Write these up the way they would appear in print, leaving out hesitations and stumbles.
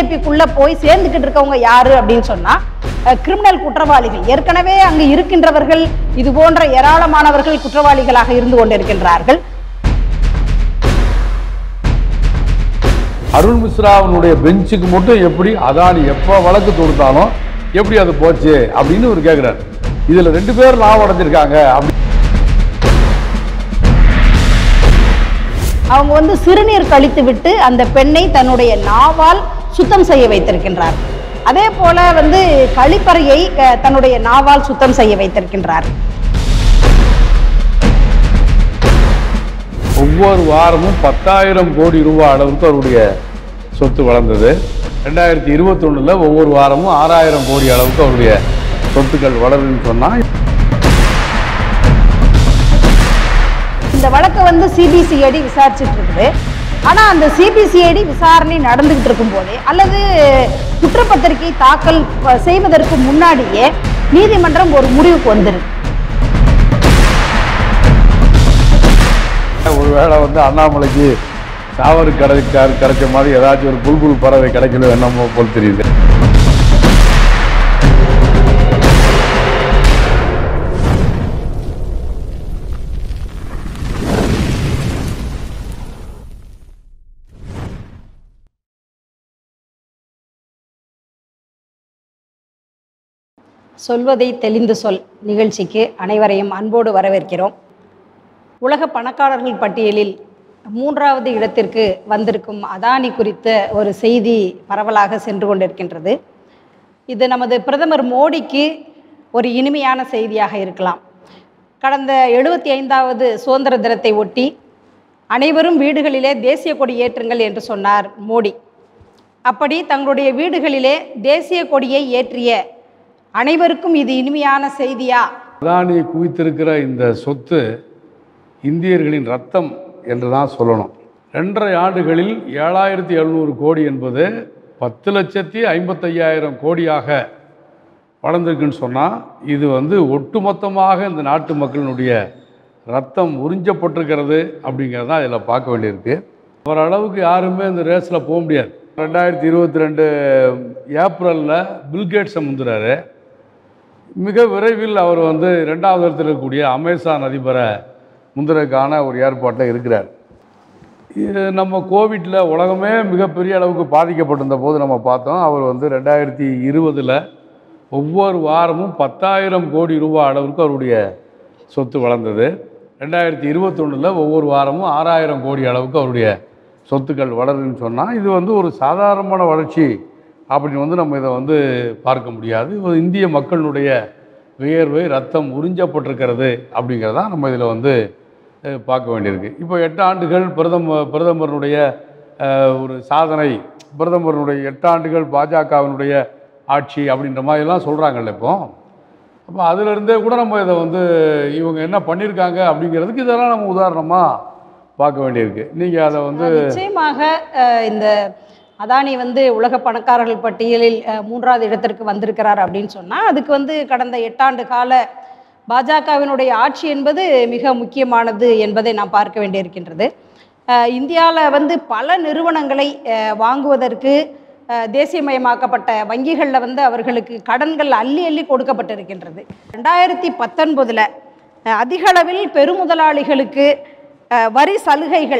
பிஜேபிக்குள்ள போய் சேர்ந்துக்கிட்டு இருக்கவங்க யாரு அப்படின்னு சொன்னா கிரிமினல் குற்றவாளிகள். ஏற்கனவே அங்கு இருக்கின்றவர்கள் இது போன்ற ஏராளமானவர்கள் குற்றவாளிகளாக இருந்து கொண்டிருக்கின்றார்கள். அருண் மிஸ்ராவுடைய பெஞ்சுக்கு மட்டும் எப்படி அதானி எப்போ வழக்கு தொடுத்தாலும் எப்படி அது போச்சு அப்படின்னு ஒரு கேட்குறாரு. இதில் 2 பேர் லாபம் அடைஞ்சிருக்காங்க. அவங்க சிறுநீர் கழித்து விட்டு அந்த பெண்ணை தன்னுடைய நாவால் சுத்தம் செய்ய வைத்திருக்கின்றார். அதே போல கழிப்பறையை தன்னுடைய நாவால் சுத்தம் செய்ய வைத்திருக்கின்றார். ஒவ்வொரு வாரமும் 10,000 கோடி ரூபாய் அளவுக்கு அவருடைய சொத்து வளர்ந்தது. 2021 ஒவ்வொரு வாரமும் 6,000 கோடி அளவுக்கு அவருடைய சொத்துக்கள் வளருதுன்னு சொன்னால் இந்த வழக்கை சிபிசிஐடி விசாரிச்சுட்டு இருக்குது. ஆனால் அந்த சிபிசிஐடி விசாரணை நடந்துகிட்டு இருக்கும் போதே அல்லது குற்றப்பத்திரிகை தாக்கல் செய்வதற்கு முன்னாடியே நீதிமன்றம் ஒரு முடிவுக்கு வந்துருக்கு. ஒருவேளை அண்ணாமலைக்கு சாவரு கிடைச்ச மாதிரி ஏதாச்சும் ஒரு புல்புல் பறவை கிடைக்கணும் என்னமோ போல் தெரியுது. சொல்வதை தெளிந்து சொல் நிகழ்ச்சிக்கு அனைவரையும் அன்போடு வரவேற்கிறோம். உலக பணக்காரர்கள் பட்டியலில் 3வது இடத்திற்கு வந்திருக்கும் அதானி குறித்த ஒரு செய்தி பரவலாக சென்று கொண்டிருக்கின்றது. இது நமது பிரதமர் மோடிக்கு ஒரு இனிமையான செய்தியாக இருக்கலாம். கடந்த 75வது சுதந்திர தினத்தை ஒட்டி அனைவரும் வீடுகளிலே தேசிய கொடி ஏற்றுங்கள் என்று சொன்னார் மோடி. அப்படி தங்களுடைய வீடுகளிலே தேசிய கொடியை ஏற்றிய அனைவருக்கும் இது இனிமையான செய்தியா? அதானி குவித்திருக்கிற இந்த சொத்து இந்தியர்களின் ரத்தம் என்று தான் சொல்லணும். 2.5 ஆண்டுகளில் 7,700 கோடி என்பது 10,55,000 கோடியாக வளர்ந்துருக்குன்னு சொன்னால் இது ஒட்டுமொத்தமாக இந்த நாட்டு மக்களினுடைய ரத்தம் உறிஞ்சப்பட்டிருக்கிறது அப்படிங்கிறது தான் இதில் பார்க்க வேண்டியிருக்கு. அவர் அளவுக்கு யாருமே இந்த ரேஸில் போக முடியாது. 2022 ஏப்ரலில் பில்கேட்ஸை முந்துறாரு. மிக விரைவில் அவர் 2வது இடத்தில் இருக்கக்கூடிய அமேசான் அதிபரை முந்திரக்கான ஒரு ஏற்பாட்டில் இருக்கிறார். இது நம்ம கோவிட்டில் உலகமே மிகப்பெரிய அளவுக்கு பாதிக்கப்பட்டிருந்த போது நம்ம பார்த்தோம். அவர் 2020 ஒவ்வொரு வாரமும் 10,000 கோடி ரூபாய் அளவுக்கு அவருடைய சொத்து வளர்ந்தது. 2021 ஒவ்வொரு வாரமும் 6,000 கோடி அளவுக்கு அவருடைய சொத்துக்கள் வளருதுன்னு சொன்னால் இது ஒரு சாதாரணமான வளர்ச்சி அப்படின்னு நம்ம இதை பார்க்க முடியாது. இந்திய மக்களுடைய வியர்வை ரத்தம் உறிஞ்சப்பட்டிருக்கிறது அப்படிங்கிறதா நம்ம இதில் பார்க்க வேண்டியிருக்கு. இப்போ 8 ஆண்டுகள் பிரதமருடைய ஒரு சாதனை, பிரதமருடைய 8 ஆண்டுகள் பாஜகவினுடைய ஆட்சி அப்படின்ற மாதிரிலாம் சொல்கிறாங்கல்ல. அப்போ அதிலிருந்தே கூட நம்ம இதை இவங்க என்ன பண்ணியிருக்காங்க அப்படிங்கிறதுக்கு இதெல்லாம் நம்ம உதாரணமாக பார்க்க வேண்டியிருக்கு. நீங்கள் அதை நிச்சயமாக இந்த அதானி உலக பணக்காரர்கள் பட்டியலில் 3வது இடத்திற்கு வந்திருக்கிறார் அப்படின்னு சொன்னால் அதுக்கு கடந்த 8 ஆண்டு கால பாஜகவினுடைய ஆட்சி என்பது மிக முக்கியமானது என்பதை நாம் பார்க்க வேண்டியிருக்கின்றது. இந்தியாவில் பல நிறுவனங்களை வாங்குவதற்கு தேசியமயமாக்கப்பட்ட வங்கிகளில் அவர்களுக்கு கடன்கள் அள்ளி அள்ளி கொடுக்கப்பட்டிருக்கின்றது. 2019 அதிகளவில் பெருமுதலாளிகளுக்கு வரி சலுகைகள்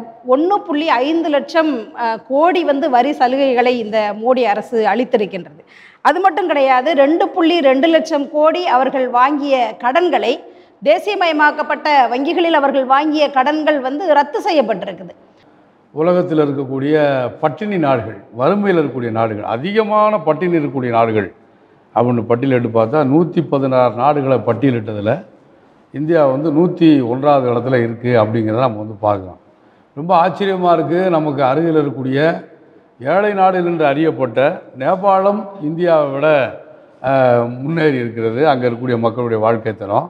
1.5 லட்சம் கோடி வரி சலுகைகளை இந்த மோடி அரசு அளித்திருக்கின்றது. அது மட்டும் கிடையாது, 2.2 லட்சம் கோடி அவர்கள் வாங்கிய கடன்களை தேசியமயமாக்கப்பட்ட வங்கிகளில் அவர்கள் வாங்கிய கடன்கள் ரத்து செய்யப்பட்டிருக்குது. உலகத்தில் இருக்கக்கூடிய பட்டினி நாடுகள், வறுமையில் இருக்கக்கூடிய நாடுகள், அதிகமான பட்டினி இருக்கக்கூடிய நாடுகள் அப்படின்னு பட்டியலிட்டு பார்த்தா 116 நாடுகளை பட்டியலிட்டதில் இந்தியா 101வது இடத்துல இருக்குது அப்படிங்கிறத நம்ம பார்க்கலாம். ரொம்ப ஆச்சரியமாக இருக்குது. நமக்கு அருகில் இருக்கக்கூடிய ஏழை நாடுகள் என்று அறியப்பட்ட நேபாளம் இந்தியாவை விட முன்னேறி இருக்கிறது. அங்கே இருக்கக்கூடிய மக்களுடைய வாழ்க்கை தரம்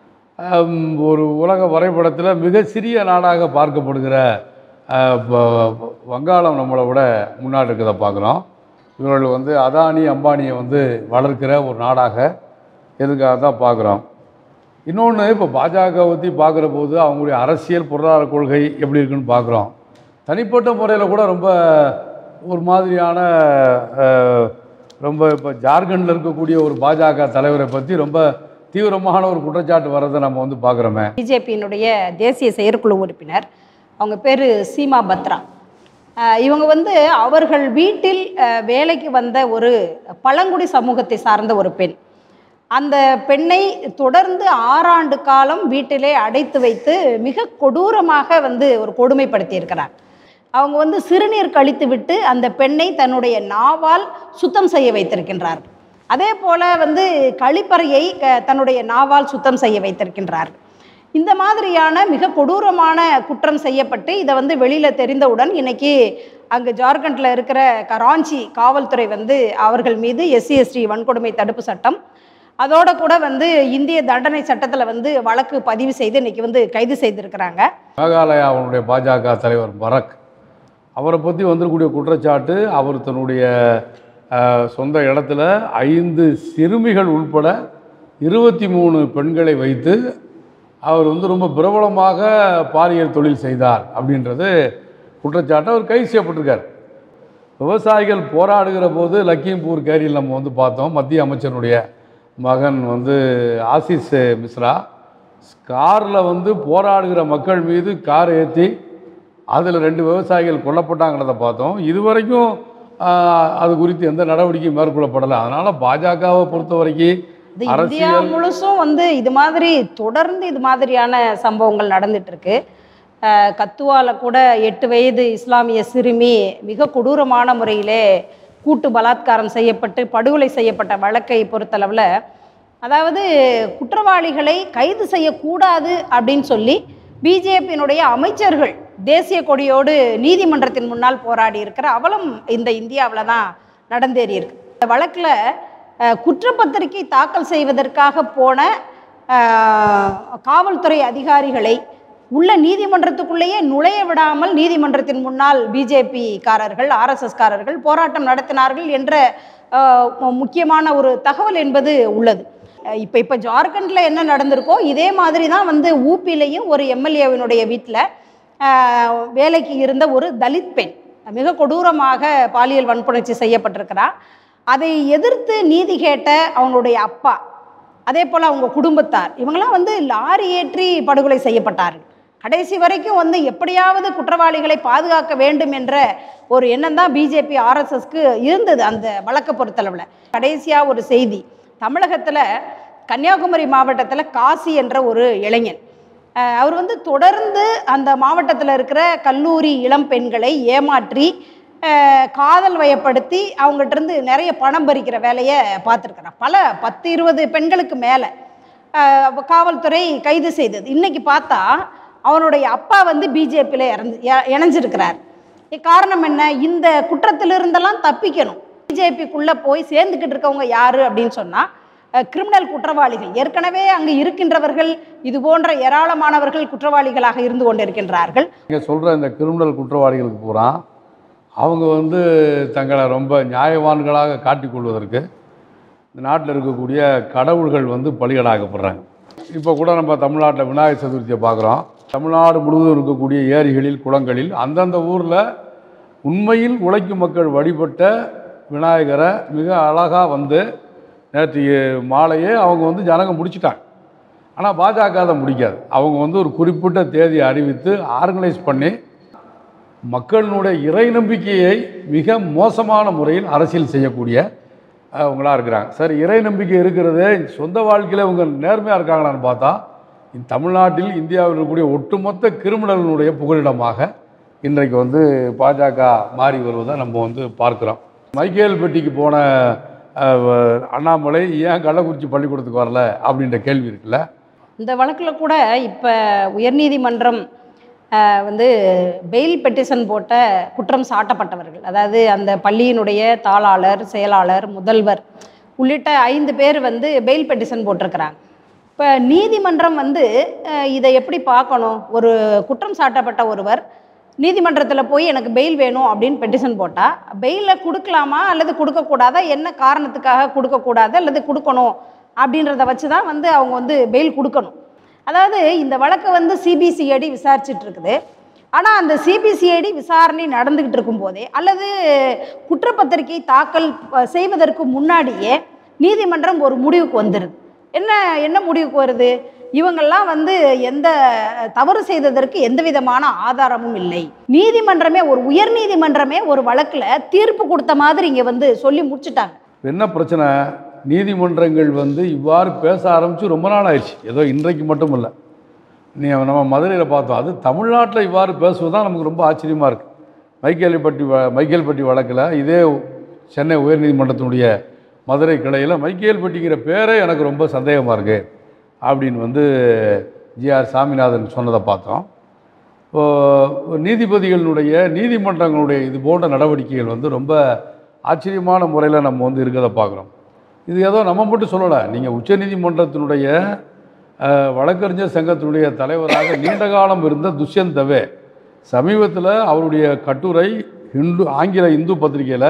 ஒரு உலக வரைபடத்தில் மிக சிறிய நாடாக பார்க்கப்படுகிற வங்காளம் நம்மளை விட முன்னாடி இருக்கிறத பார்க்குறோம். இவர்கள் அதானி அம்பானியை வளர்க்கிற ஒரு நாடாக எதுக்காக தான் பார்க்குறோம். இன்னொன்று, இப்போ பாஜக பற்றி பார்க்குற போது அவங்களுடைய அரசியல் பொருளாதார கொள்கை எப்படி இருக்குன்னு பார்க்குறோம். தனிப்பட்ட முறையில் கூட ரொம்ப ஒரு மாதிரியான ரொம்ப இப்போ ஜார்க்கண்டில் இருக்கக்கூடிய ஒரு பாஜக தலைவரை பற்றி ரொம்ப தீவிரமான ஒரு குற்றச்சாட்டு வர்றதை நம்ம வந்து பார்க்குறோமே. பிஜேபியினுடைய தேசிய செயற்குழு உறுப்பினர், அவங்க பேர் சீமா பத்ரா. இவங்க வந்து அவர்கள் வீட்டில் வேலைக்கு வந்த ஒரு பழங்குடி சமூகத்தை சார்ந்த ஒரு பெண். அந்த பெண்ணை தொடர்ந்து 6 ஆண்டு காலம் வீட்டிலே அடைத்து வைத்து மிக கொடூரமாக வந்து ஒரு கொடுமைப்படுத்தியிருக்கிறார். அவங்க வந்து சிறுநீர் கழித்து விட்டு அந்த பெண்ணை தன்னுடைய நாவால் சுத்தம் செய்ய வைத்திருக்கின்றார். அதே போல் வந்து கழிப்பறையை தன்னுடைய நாவால் சுத்தம் செய்ய வைத்திருக்கின்றார். இந்த மாதிரியான மிக கொடூரமான குற்றம் செய்யப்பட்டு இதை வந்து வெளியில் தெரிந்தவுடன் இன்னைக்கு அங்கே ஜார்க்கண்டில் இருக்கிற கராச்சி காவல்துறை வந்து அவர்கள் மீது SC/ST வன்கொடுமை தடுப்பு சட்டம், அதோட கூட வந்து இந்திய தண்டனை சட்டத்தில் வந்து வழக்கு பதிவு செய்து இன்னைக்கு வந்து கைது செய்திருக்கிறாங்க. மேகாலயாவுடைய பாஜக தலைவர் பரக், அவரை பற்றி வந்திருக்கக்கூடிய குற்றச்சாட்டு, அவர் தன்னுடைய சொந்த இடத்துல 5 சிறுமிகள் உள்பட 23 பெண்களை வைத்து அவர் வந்து ரொம்ப பிரபலமாக பாலியல் தொழில் செய்தார் அப்படின்றது குற்றச்சாட்டு. அவர் கைது செய்யப்பட்டிருக்கார். விவசாயிகள் போராடுகிற போது லக்கிம்பூர் கேரியில் நம்ம வந்து பார்த்தோம், மத்திய அமைச்சருடைய மகன் வந்து ஆசிஸ் மிஸ்ரா காரில் வந்து போராடுகிற மக்கள் மீது காரை ஏற்றி அதில் 2 விவசாயிகள் கொல்லப்பட்டாங்கிறத பார்த்தோம். இதுவரைக்கும் அது குறித்து எந்த நடவடிக்கையும் மேற்கொள்ளப்படலை. அதனால் பாஜகவை பொறுத்த வரைக்கும் இந்தியா முழுசும் வந்து இது மாதிரி தொடர்ந்து இது மாதிரியான சம்பவங்கள் நடந்துட்டு இருக்கு. கத்துவால கூட 8 வயது இஸ்லாமிய சிறுமி மிக கொடூரமான முறையிலே கூட்டு பலாத்காரம் செய்யப்பட்டு படுகொலை செய்யப்பட்ட வழக்கை பொறுத்தளவில், அதாவது குற்றவாளிகளை கைது செய்யக்கூடாது அப்படின்னு சொல்லி பிஜேபியினுடைய அமைச்சர்கள் தேசிய கொடியோடு நீதிமன்றத்தின் முன்னால் போராடி இருக்கிற அவலம் இந்த இந்தியாவில் தான் நடந்தேறி இருக்கு. இந்த வழக்கில் குற்றப்பத்திரிகை தாக்கல் செய்வதற்காக போன காவல்துறை அதிகாரிகளை உள்ள நீதிமன்றத்துக்குள்ளேயே நுழைய விடாமல் நீதிமன்றத்தின் முன்னால் பிஜேபி காரர்கள், RSS காரர்கள் போராட்டம் நடத்தினார்கள் என்ற முக்கியமான ஒரு தகவல் என்பது உள்ளது. இப்போ ஜார்க்கண்டில் என்ன நடந்திருக்கோ இதே மாதிரி தான் வந்து ஊப்பிலையும் ஒரு MLAவினுடைய வீட்டில் வேலைக்கு இருந்த ஒரு தலித் பெண் மிக கொடூரமாக பாலியல் வன்புணர்ச்சி செய்யப்பட்டிருக்கிறார். அதை எதிர்த்து நீதி கேட்ட அவங்களுடைய அப்பா, அதே போல் அவங்க குடும்பத்தார், இவங்களாம் வந்து லாரி ஏற்றி படுகொலை செய்யப்பட்டார்கள். கடைசி வரைக்கும் வந்து எப்படியாவது குற்றவாளிகளை பாதுகாக்க வேண்டும் என்ற ஒரு எண்ணம் தான் பிஜேபி RSSக்கு இருந்தது அந்த வழக்கை பொறுத்தளவில். கடைசியாக ஒரு செய்தி, தமிழகத்தில் கன்னியாகுமரி மாவட்டத்தில் காசி என்ற ஒரு இளைஞன், அவர் வந்து தொடர்ந்து அந்த மாவட்டத்தில் இருக்கிற கல்லூரி இளம் பெண்களை ஏமாற்றி காதல் வயப்படுத்தி அவங்ககிட்டருந்து நிறைய பணம் பறிக்கிற வேலையை பார்த்துருக்குறான். பல 10-20 பெண்களுக்கு மேலே காவல்துறை கைது செய்தது. இன்னைக்கு பார்த்தா அவனுடைய அப்பா வந்து பிஜேபியில் இணைஞ்சிருக்கிறார். காரணம் என்ன? இந்த குற்றத்திலிருந்தெல்லாம் தப்பிக்கணும். பிஜேபிக்குள்ளே போய் சேர்ந்துக்கிட்டு இருக்கவங்க யார் அப்படின்னு சொன்னால் கிரிமினல் குற்றவாளிகள். ஏற்கனவே அங்கே இருக்கின்றவர்கள் இது போன்ற ஏராளமானவர்கள் குற்றவாளிகளாக இருந்து கொண்டிருக்கின்றார்கள். நீங்கள் சொல்கிற இந்த கிரிமினல் குற்றவாளிகளுக்கு பூரா அவங்க வந்து தங்களை ரொம்ப நியாயவான்களாக காட்டிக்கொள்வதற்கு இந்த நாட்டில் இருக்கக்கூடிய கடவுள்கள் வந்து பலிகடாக்கப்படுறாங்க. இப்போ கூட நம்ம தமிழ்நாட்டில் விநாயகர் சதுர்த்தியை பார்க்குறோம். தமிழ்நாடு முழுவதும் இருக்கக்கூடிய ஏரிகளில், குளங்களில் அந்தந்த ஊரில் உண்மையில் உழைக்கும் மக்கள் வழிபட்ட விநாயகரை மிக அழகாக வந்து நேற்று மாலையே அவங்க வந்து ஜனங்க முடிச்சிட்டாங்க. ஆனால் பாஜக அதை முடிக்காது. அவங்க வந்து ஒரு குறிப்பிட்ட தேதியை அறிவித்து ஆர்கனைஸ் பண்ணி மக்களினுடைய இறை நம்பிக்கையை மிக மோசமான முறையில் அரசியல் செய்யக்கூடிய அவங்களாக இருக்கிறாங்க. சரி, இறை நம்பிக்கை இருக்கிறது, சொந்த வாழ்க்கையில் இவங்க நேர்மையாக இருக்காங்களான்னு பார்த்தா தமிழ்நாட்டில் இந்தியாவில் இருக்கக்கூடிய ஒட்டுமொத்த கிரிமினலினுடைய புகலிடமாக இன்றைக்கு வந்து பாஜக மாறி வருவதை நம்ம வந்து பார்க்குறோம். மைக்கேல்பட்டிக்கு போன அண்ணாமலை ஏன் கள்ளக்குறிச்சி பள்ளிக்கூடத்துக்கு வரல அப்படின்ற கேள்வி இருக்குல்ல. இந்த வழக்கில் கூட இப்போ உயர்நீதிமன்றம் வந்து பெயில் பெட்டிஷன் போட்ட குற்றம் சாட்டப்பட்டவர்கள், அதாவது அந்த பள்ளியினுடைய தாளாளர், செயலாளர், முதல்வர் உள்ளிட்ட 5 பேர் வந்து பெயில் பெட்டிஷன் போட்டிருக்கிறாங்க. இப்போ நீதிமன்றம் வந்து இதை எப்படி பார்க்கணும்? ஒரு குற்றம் சாட்டப்பட்ட ஒருவர் நீதிமன்றத்தில் போய் எனக்கு பெயில் வேணும் அப்படின்னு பெட்டிஷன் போட்டால் பெயிலை கொடுக்கலாமா அல்லது கொடுக்கக்கூடாதா, என்ன காரணத்துக்காக கொடுக்கக்கூடாது அல்லது கொடுக்கணும் அப்படின்றத வச்சு தான் வந்து அவங்க வந்து பெயில் கொடுக்கணும். அதாவது இந்த வழக்கை வந்து CBCID விசாரிச்சுட்டு இருக்குது. ஆனால் அந்த சிபிசிஐடி விசாரணை நடந்துக்கிட்டு இருக்கும்போதே அல்லது குற்றப்பத்திரிகை தாக்கல் செய்வதற்கு முன்னாடியே நீதிமன்றம் ஒரு முடிவுக்கு வந்துடுது. என்ன முடிவுக்கு வருது? இவங்கெல்லாம் வந்து எந்த தவறு செய்ததற்கு எந்த விதமான ஆதாரமும் இல்லை. நீதிமன்றமே, ஒரு உயர் நீதிமன்றமே ஒரு வழக்கில் தீர்ப்பு கொடுத்த மாதிரி இங்கே வந்து சொல்லி முடிச்சுட்டாங்க. என்ன பிரச்சனை? நீதிமன்றங்கள் வந்து இவ்வாறு பேச ஆரம்பித்து ரொம்ப நாள் ஆயிடுச்சு. ஏதோ இன்றைக்கு மட்டும் இல்லை. நம்ம மதுரையில் பார்த்தோம். அது தமிழ்நாட்டில் இவ்வாறு பேசுவது தான் நமக்கு ரொம்ப ஆச்சரியமாக இருக்குது. மைக்கேல்பட்டி வழக்கில் இதே சென்னை உயர்நீதிமன்றத்தினுடைய மதுரை கிளையில் மைக்கேல்பட்டிங்கிற பேரே எனக்கு ரொம்ப சந்தேகமாக இருக்குது அப்படின்னு வந்து ஜிஆர் சாமிநாதன் சொன்னதை பார்த்தோம். நீதிபதிகளுடைய நீதிமன்றங்களுடைய இது போன்ற நடவடிக்கைகள் வந்து ரொம்ப ஆச்சரியமான முறையில் நம்ம வந்து இருக்கிறத பார்க்குறோம். இது ஏதோ நம்ம மட்டும் சொல்லலை. நீங்கள் உச்சநீதிமன்றத்தினுடைய வழக்கறிஞர் சங்கத்தினுடைய தலைவராக நீண்ட காலம் இருந்த துஷ்யந்த் தவே சமீபத்தில் அவருடைய கட்டுரை ஆங்கில இந்து பத்திரிகையில்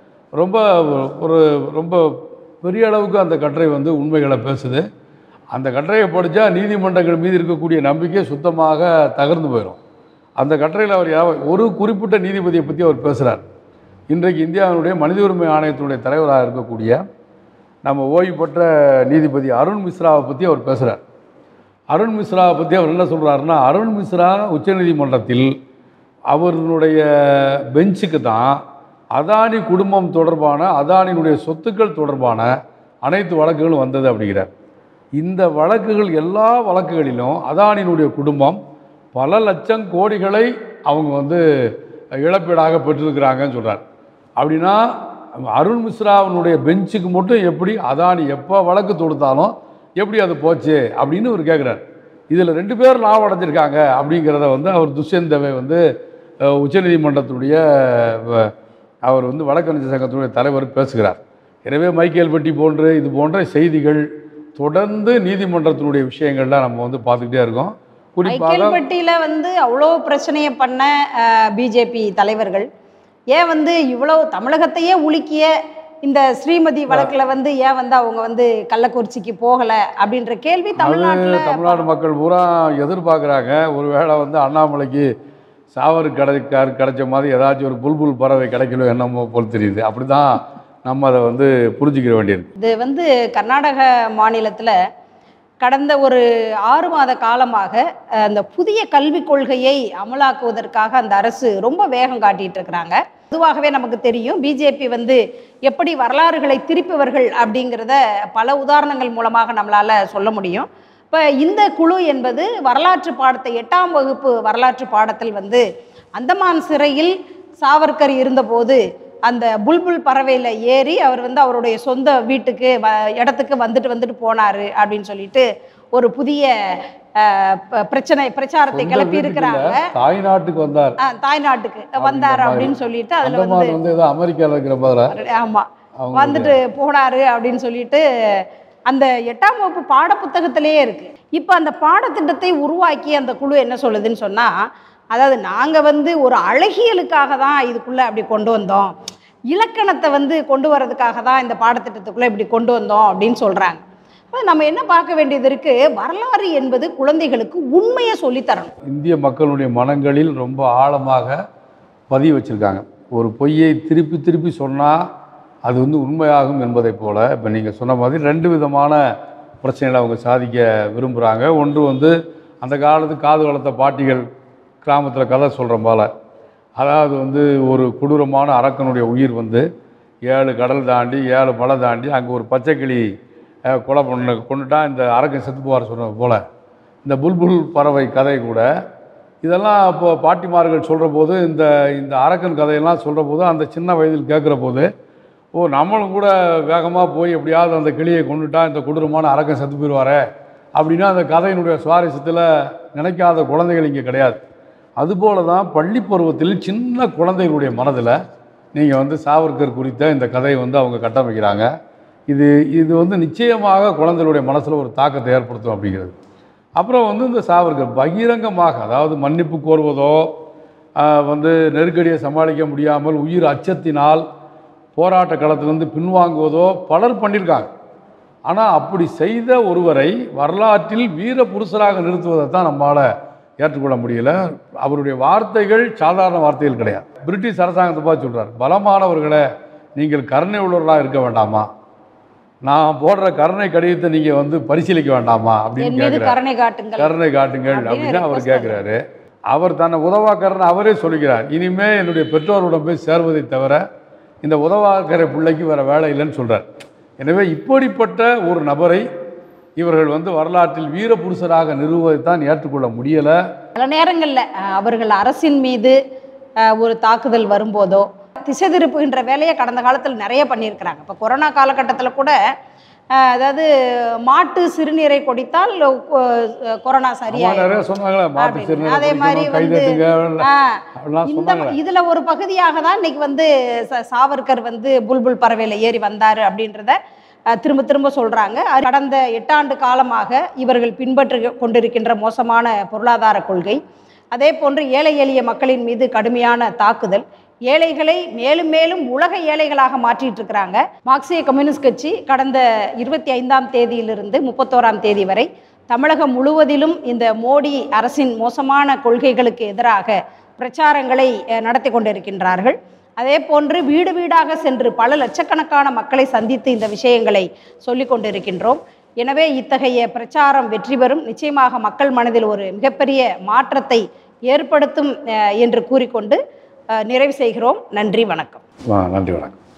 ரொம்ப பெரிய அளவுக்கு அந்த கட்டுரை வந்து உண்மைகளை பேசுது. அந்த கட்டுரையை படித்தா நீதிமன்றங்கள் மீது இருக்கக்கூடிய நம்பிக்கை சுத்தமாக தகர்ந்து போயிடும். அந்த கட்டுரையில் அவர் ஒரு குறிப்பிட்ட நீதிபதியை பற்றி அவர் பேசுகிறார். இன்றைக்கு இந்தியாவினுடைய மனித உரிமை ஆணையத்தினுடைய தலைவராக இருக்கக்கூடிய நம்ம ஓய்வு பெற்ற நீதிபதி அருண் மிஸ்ராவை பற்றி அவர் பேசுகிறார். அருண் மிஸ்ராவை பற்றி அவர் என்ன சொல்கிறாருன்னா, அருண் மிஸ்ரா உச்சநீதிமன்றத்தில் அவருடைய பெஞ்சுக்கு தான் அதானி குடும்பம் தொடர்பான, அதானியினுடைய சொத்துக்கள் தொடர்பான அனைத்து வழக்குகளும் வந்தது அப்படிங்கிறார். இந்த வழக்குகள் எல்லா வழக்குகளிலும் அதானியினுடைய குடும்பம் பல லட்சம் கோடிகளை அவங்க வந்து இழப்பீடாக பெற்றிருக்கிறாங்கன்னு சொல்கிறார். அப்படின்னா அருண் மிஸ்ராவினுடைய பெஞ்சுக்கு மட்டும் எப்படி அதானி எப்போ வழக்கு தொடுத்தாலும் எப்படி அது போச்சு அப்படின்னு அவர் கேட்குறார். இதில் 2 பேர் லாபம் அடைஞ்சிருக்காங்க அப்படிங்கிறத வந்து அவர் துஷ்யந்த் தவே வந்து உச்சநீதிமன்றத்தினுடைய அவர் வந்து வழக்கறிஞர் சங்கத்தினுடைய தலைவர் பேசுகிறார். எனவே மைக்கேல்பட்டி இது போன்ற செய்திகள் தொடர்ந்து நீதிமன்றத்தினுடைய விஷயங்கள்லாம் நம்ம வந்து பார்த்துக்கிட்டே இருக்கோம். மைக்கேல்பட்டியில் வந்து அவ்வளோ பிரச்சனையை பண்ண பிஜேபி தலைவர்கள் ஏன் வந்து இவ்வளவு தமிழகத்தையே உலுக்கிய இந்த ஸ்ரீமதி வழக்கில் வந்து ஏன் வந்து அவங்க வந்து கள்ளக்குறிச்சிக்கு போகலை அப்படின்ற கேள்வி தமிழ்நாடு மக்கள் பூரா எதிர்பார்க்குறாங்க. ஒருவேளை வந்து அண்ணாமலைக்கு சாவரு கிடைச்ச மாதிரி ஏதாச்சும் ஒரு புல்புல் பறவை கிடைக்கல என்னமோ போல் தெரியுது. அப்படி தான் நம்ம அதை வந்து புரிஞ்சுக்கிற வேண்டியிருக்கு. இது வந்து கர்நாடக மாநிலத்தில் கடந்த ஒரு 6 மாத காலமாக அந்த புதிய கல்விக் கொள்கையை அமலாக்குவதற்காக அந்த அரசு ரொம்ப வேகம் காட்டிகிட்டு இருக்கிறாங்க. பொதுவாகவே நமக்கு தெரியும் பிஜேபி வந்து எப்படி வரலாறுகளை திருப்பியவர்கள் அப்படிங்கிறத பல உதாரணங்கள் மூலமாக நம்மளால் சொல்ல முடியும். இப்போ இந்த குழு என்பது வரலாற்று பாடத்தை 8ஆம் வகுப்பு வரலாற்று பாடத்தில் வந்து அந்தமான் சிறையில் சாவர்கர் இருந்தபோது அந்த புல்புல் பறவையில் ஏறி அவர் வந்து அவருடைய சொந்த வீட்டுக்கு இடத்துக்கு வந்துட்டு போனார் அப்படின்னு சொல்லிட்டு ஒரு புதிய பிரச்சாரத்தை கிளப்பி இருக்கிறாங்க. தாய்நாட்டுக்கு வந்தார் அப்படின்னு சொல்லிட்டு அதுல வந்து அமெரிக்காவில் இருக்கிற ஆமா வந்துட்டு போனாரு அப்படின்னு சொல்லிட்டு அந்த 8ஆம் வகுப்பு பாடப்புத்தகத்திலேயே இருக்கு. இப்போ அந்த பாடத்திட்டத்தை உருவாக்கி அந்த குழு என்ன சொல்லுதுன்னு சொன்னா, அதாவது நாங்கள் வந்து ஒரு அழகியலுக்காக தான் இதுக்குள்ளே அப்படி கொண்டு வந்தோம், இலக்கணத்தை வந்து கொண்டு வரதுக்காக தான் இந்த பாடத்திட்டத்துக்குள்ளே இப்படி கொண்டு வந்தோம் அப்படின்னு சொல்கிறாங்க. நம்ம என்ன பார்க்க வேண்டியது இருக்குது, வரலாறு என்பது குழந்தைகளுக்கு உண்மையை சொல்லித்தரணும். இந்திய மக்களுடைய மனங்களில் ரொம்ப ஆழமாக பதிய வச்சுருக்காங்க. ஒரு பொய்யை திருப்பி திருப்பி சொன்னால் அது வந்து உண்மையாகும் என்பதை போல் இப்போ நீங்கள் சொன்ன மாதிரி 2 விதமான பிரச்சனைகளை அவங்க சாதிக்க விரும்புகிறாங்க. ஒன்று வந்து அந்த காலத்து காது வளர்த்த பாட்டிகள் கிராமத்தில் கதை சொல்கிற போல், அதாவது வந்து ஒரு கொடூரமான அரக்கனுடைய உயிர் வந்து 7 கடல் தாண்டி 7 மலை தாண்டி அங்கே ஒரு பச்சைக்கிளி கொலை கொண்டுட்டா இந்த அரக்கன் செத்து போவார் சொன்னது போல் இந்த புல்புல் பறவை கதை கூட இதெல்லாம் இப்போ பாட்டிமார்கள் சொல்கிற போது இந்த அரக்கன் கதையெல்லாம் சொல்கிற போது அந்த சின்ன வயதில் கேட்குற போது நம்மளும் கூட வேகமாக போய் எப்படியாவது அந்த கிளியை கொண்டுட்டா இந்த கொடூரமான அரக்கன் செத்து போயிடுவாரே அப்படின்னா அந்த கதையினுடைய சுவாரஸ்யத்தில் நினைக்காத குழந்தைகள் இங்கே கிடையாது. அதுபோல தான் பள்ளி பருவத்தில் சின்ன குழந்தைகளுடைய மனதில் நீங்கள் வந்து சாவர்கர் குறித்த இந்த கதையை வந்து அவங்க கட்டமைக்கிறாங்க. இது வந்து நிச்சயமாக குழந்தைகளுடைய மனசில் ஒரு தாக்கத்தை ஏற்படுத்தும் அப்படிங்கிறது. அப்புறம் வந்து இந்த சாவர்கர் பகிரங்கமாக, அதாவது மன்னிப்பு கோருவதோ வந்து நெருக்கடியை சமாளிக்க முடியாமல் உயிர் அச்சத்தினால் போராட்ட களத்திலிருந்து பின்வாங்குவதோ பலர் பண்ணியிருக்காங்க. ஆனால் அப்படி செய்த ஒருவரை வரலாற்றில் வீர புருஷராக நிறுத்துவதை தான் நம்மளால் ஏற்றுக்கொள்ள முடியல. அவருடைய வார்த்தைகள் சாதாரண வார்த்தைகள் கிடையாது. பிரிட்டிஷ் அரசாங்கத்தை பார்த்து சொல்கிறார், பலமானவர்களை நீங்கள் கருணை உள்ளவர்களாக இருக்க வேண்டாமா, நான் போடுற கருணை கடிதத்தை நீங்கள் வந்து பரிசீலிக்க வேண்டாமா அப்படின்னு கேட்குறாரு. கருணை காட்டுங்கள் அப்படின்னு அவர் கேட்குறாரு. அவர் தன்னை உதவாக்கரன்னு அவரே சொல்லிக்கிறார். இனிமேல் என்னுடைய பெற்றோருடன் போய் சேர்வதை தவிர இந்த உதவாக்கரை பிள்ளைக்கு வேறு வேலை இல்லைன்னு சொல்கிறார். எனவே இப்படிப்பட்ட ஒரு நபரை இவர்கள் வந்து வரலாற்றில் வீரபுருஷராக நிறுவுவதைத்தான் ஏற்றுக்கொள்ள முடியலை. பல நேரங்களில் அவர்கள் அரசின் மீது ஒரு தாக்குதல் வரும்போதோ திசை திருப்புகின்ற வேலையை கடந்த காலத்தில் நிறைய பண்ணியிருக்கிறாங்க. இப்போ கொரோனா காலகட்டத்தில் கூட அதாவது மாட்டு சிறுநீரை குடித்தால் கொரோனா சரியாயிடும், அதே மாதிரி வந்து இதில் ஒரு பகுதியாக தான் இன்னைக்கு வந்து சாவர்கர் வந்து புல்புல் பறவையில் ஏறி வந்தார் அப்படின்றத திரும்ப திரும்ப சொல்கிறாங்க. கடந்த 8 ஆண்டு காலமாக இவர்கள் பின்பற்றி கொண்டிருக்கின்ற மோசமான பொருளாதார கொள்கை, அதே போன்று ஏழை எளிய மக்களின் மீது கடுமையான தாக்குதல், ஏழைகளை மேலும் மேலும் உலக ஏழைகளாக மாற்றிட்டு இருக்கிறாங்க. மார்க்சிய கம்யூனிஸ்ட் கட்சி கடந்த 25ஆம் தேதியிலிருந்து 31ஆம் தேதி வரை தமிழகம் முழுவதிலும் இந்த மோடி அரசின் மோசமான கொள்கைகளுக்கு எதிராக பிரச்சாரங்களை நடத்தி கொண்டிருக்கின்றார்கள். அதே போன்று வீடு வீடாக சென்று பல லட்சக்கணக்கான மக்களை சந்தித்து இந்த விஷயங்களை சொல்லி கொண்டிருக்கின்றோம். எனவே இத்தகைய பிரச்சாரம் வெற்றி பெறும், நிச்சயமாக மக்கள் மனதில் ஒரு மிகப்பெரிய மாற்றத்தை ஏற்படுத்தும் என்று கூறிக்கொண்டு நிறைவு செய்கிறோம். நன்றி, வணக்கம். நன்றி, வணக்கம்.